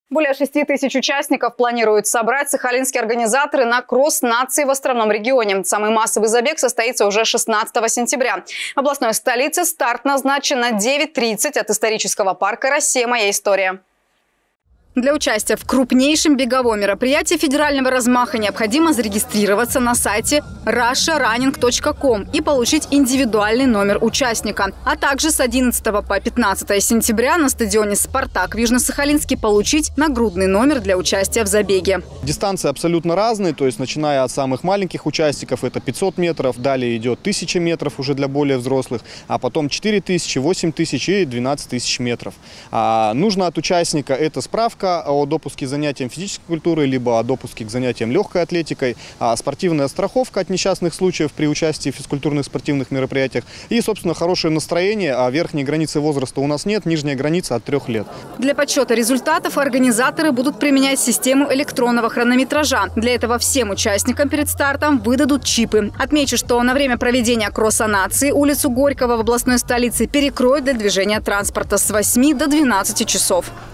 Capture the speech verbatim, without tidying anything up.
Более шести тысяч участников планируют собрать сахалинские организаторы на кросс нации в островном регионе. Самый массовый забег состоится уже шестнадцатого сентября. В областной столице старт назначен на девять тридцать от исторического парка «Россия. Моя история». Для участия в крупнейшем беговом мероприятии федерального размаха необходимо зарегистрироваться на сайте раша раннинг точка ком и получить индивидуальный номер участника. А также с одиннадцатого по пятнадцатое сентября на стадионе «Спартак» в Южно-Сахалинске получить нагрудный номер для участия в забеге. Дистанции абсолютно разные, то есть начиная от самых маленьких участников, это пятьсот метров, далее идет тысяча метров уже для более взрослых, а потом четыре тысячи, восемь тысяч и двенадцать тысяч метров. А нужно от участника это справка о допуске к занятиям физической культуры, либо о допуске к занятиям легкой атлетикой, а спортивная страховка от несчастных случаев при участии в физкультурных спортивных мероприятиях и, собственно, хорошее настроение. А верхней границы возраста у нас нет, нижняя граница от трех лет. Для подсчета результатов организаторы будут применять систему электронного хронометража. Для этого всем участникам перед стартом выдадут чипы. Отмечу, что на время проведения кросса нации улицу Горького в областной столице перекроют для движения транспорта с восьми до двенадцати часов.